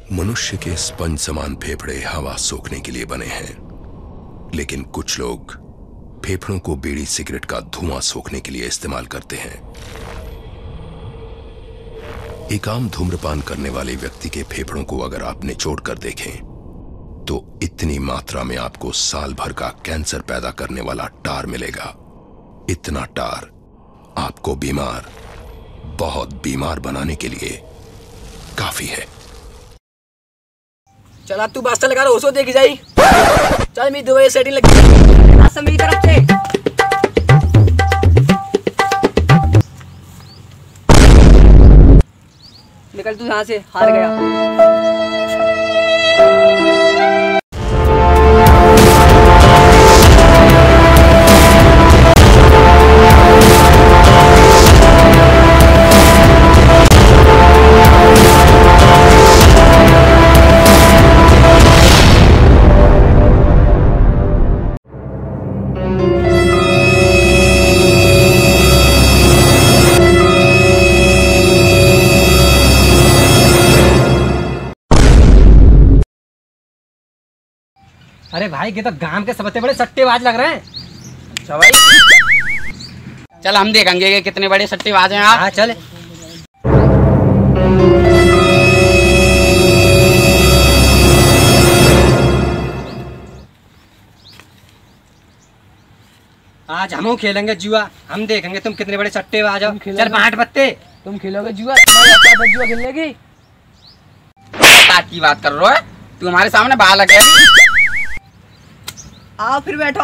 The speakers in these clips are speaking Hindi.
मनुष्य के स्पंज समान फेफड़े हवा सोखने के लिए बने हैं, लेकिन कुछ लोग फेफड़ों को बीड़ी सिगरेट का धुआं सोखने के लिए इस्तेमाल करते हैं। एक आम धूम्रपान करने वाले व्यक्ति के फेफड़ों को अगर आप निचोड़ कर देखें तो इतनी मात्रा में आपको साल भर का कैंसर पैदा करने वाला टार मिलेगा। इतना टार आपको बीमार, बहुत बीमार बनाने के लिए काफी है। चल तू बास्ता लगा रहा हो देखी जाई। चल मेरी दवाई सेटिंग लगी सब मेरी तरफ से। निकल तू यहाँ से, हार गया। अरे भाई ये तो गांव के सबसे बड़े सट्टेबाज लग रहे हैं। अच्छा भाई, चल हम देखेंगे कि कितने बड़े सट्टेबाज हैं आप। हाँ चल। आज हम खेलेंगे जुआ, हम देखेंगे तुम कितने बड़े सट्टेबाज हो। चल 5 पत्ते। तुम खेलोगे जुआ? जुआ खेलने की बात कर रहे हो? तू हमारे सामने बालक है। आओ फिर बैठो।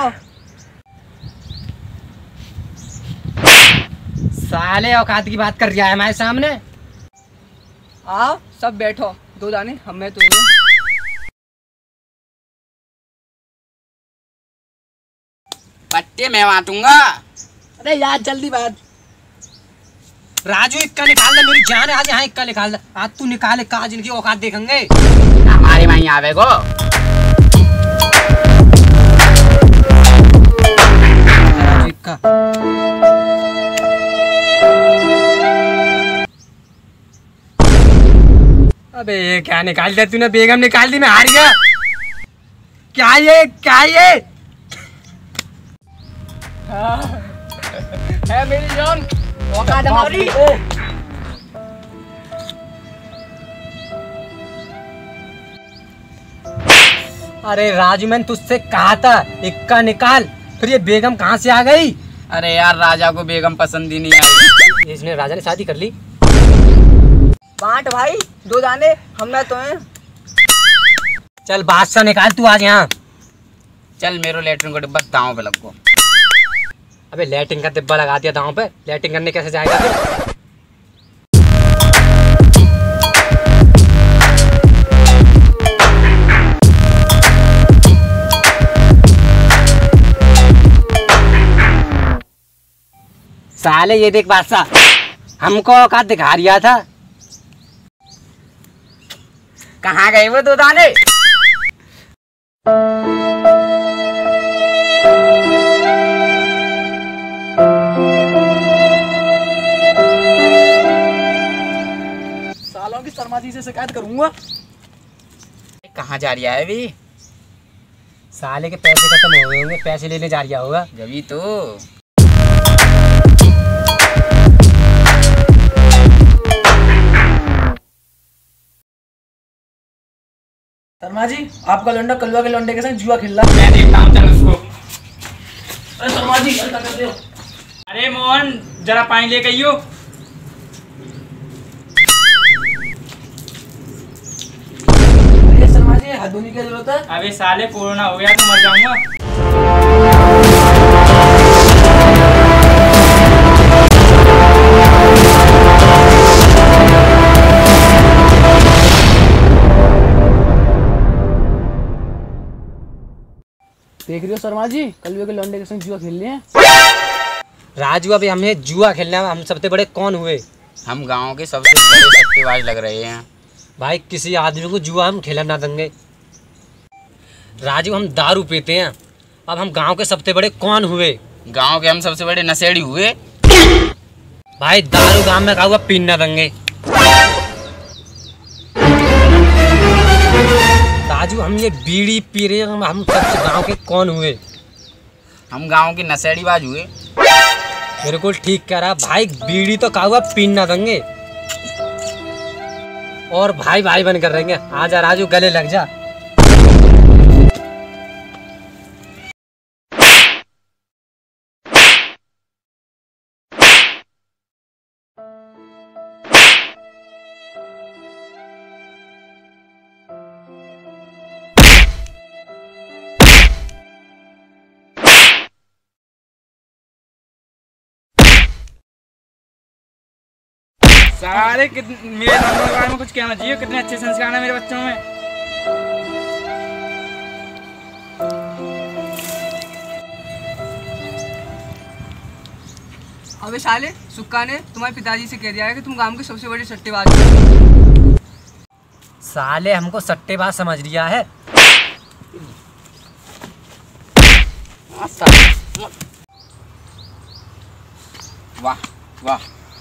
साले औकात की बात कर रहा है हमारे सामने। आओ सब बैठो, 2 दाने हम में तुम्हें। पट्टे मैं बांटूंगा। अरे यार जल्दी बात। राजू इक्का निकाल दे, मेरी जान है। आज यहाँ इक्का निकाल दे। आज तू निकाले काज, इनकी औकात देखेंगे। हमारे वहीं आवेगो। अबे ये क्या निकाल दिया तूने? बेगम निकाल दी, मैं हार गया। क्या ये है मेरी जान, औकात हमारी। अरे राजू मैंने तुझसे कहा था इक्का निकाल, फिर ये बेगम कहाँ से आ गई? अरे यार राजा को बेगम पसंद ही नहीं आई। इसने राजा ने शादी कर ली। बांट भाई, 2 दाने हम में तो हैं। चल बादशाह निकाल तू आज यहाँ। चल मेरे लेटरिन को डिब्बा दांव पे लगो। अबे लैट्रिन का डिब्बा लगा दिया दांव पे, लैट्रिन करने कैसे जाएगा फिर? साले ये देख बादशाह, हमको औकात दिखा रिया था। कहाँ गए वो 2 दाने? सालों की शर्मा जी से शिकायत करूंगा। कहाँ जा रहा है अभी? साले के पैसे खत्म हो गए होंगे, पैसे लेने जा रिया होगा। जभी तो शर्मा जी, आपका लौंडा कलवा के लौंडे के संग जुआ खेल रहा है। मैं देखता हूँ, चल उसको। अरे शर्मा जी क्या करते हो? अरे मोहन जरा पानी लेके आइयो। अरे शर्मा जी हाथ धोने की जरूरत है। अबे साले कोरोना हो गया तो मर जाऊंगा। देख रही हो शर्मा जी, कलवे के लौंडे के संग जुआ खेल रहे हैं। राजू अभी हमें जुआ खेलना है, हम सबसे बड़े कौन हुए? हम गांव के सबसे बड़े सट्टेबाज लग रहे हैं। भाई किसी आदमी को जुआ हम खेलना ना देंगे। राजू हम दारू पीते हैं, अब हम गांव के सबसे बड़े कौन हुए? गांव के हम सबसे बड़े नशेड़ी हुए। भाई दारू गांव में का हुआ पीना देंगे। राजू हम ये बीड़ी पी रहे हैं, हम सबसे गांव के कौन हुए? हम गांव के नशेड़ी बाज हुए। बिल्कुल ठीक कह रहा भाई, बीड़ी तो कहा पीन ना देंगे और भाई भाई बन कर रहेंगे। आजा राजू गले लग जा। सारे मेरे नंबर के बारे में कुछ कहना चाहिए, कितने अच्छे संस्कार हैं मेरे बच्चों में। अबे साले, सुक्का ने तुम्हारे पिताजी से कह दिया है कि तुम गांव के सबसे बड़े सट्टेबाज हो। साले हमको सट्टेबाज समझ लिया है। वाह वाह।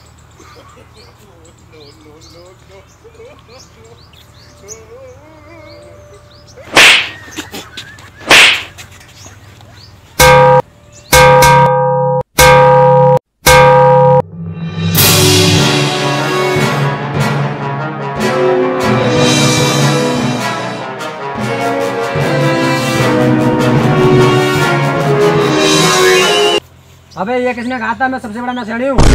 अबे ये किसने कहा था मैं सबसे बड़ा नशेड़ी हूँ?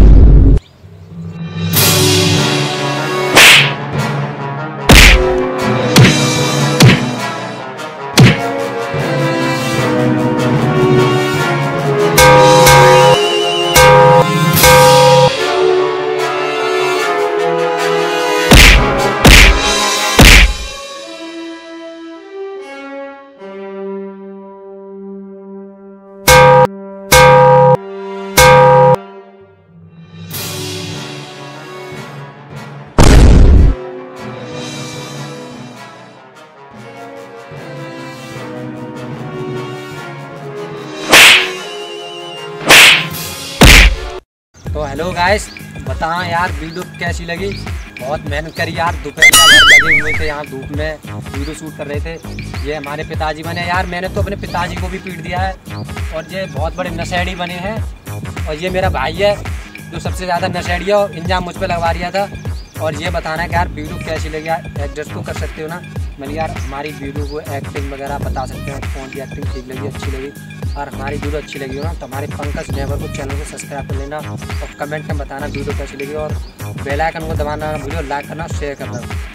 तो हेलो गाइस, बताओ यार वीडियो कैसी लगी? बहुत मेहनत करी यार, दोपहर का लगे हुए थे यहाँ धूप में, वीडियो शूट कर रहे थे। ये हमारे पिताजी बने यार, मैंने तो अपने पिताजी को भी पीट दिया है और ये बहुत बड़े नशेड़ी बने हैं। और ये मेरा भाई है जो सबसे ज़्यादा नशेड़ी है और इल्जाम मुझ पर लगवा रिया था। और ये बताना है कि यार वीडियो कैसी लगी यार, एडजस्ट तो कर सकते हो ना। मैंने यार हमारी वीडियो को एक्टिंग वगैरह बता सकते हैं, कौन सी एक्टिंग ठीक लगी, अच्छी लगी। और हमारी वीडियो अच्छी लगी हो ना तो हमारे पंकज नेवर को चैनल को सब्सक्राइब कर लेना और कमेंट में बताना वीडियो कैसी लगी और बेल आइकन को दबाना ना भूलो, लाइक करना, शेयर करना।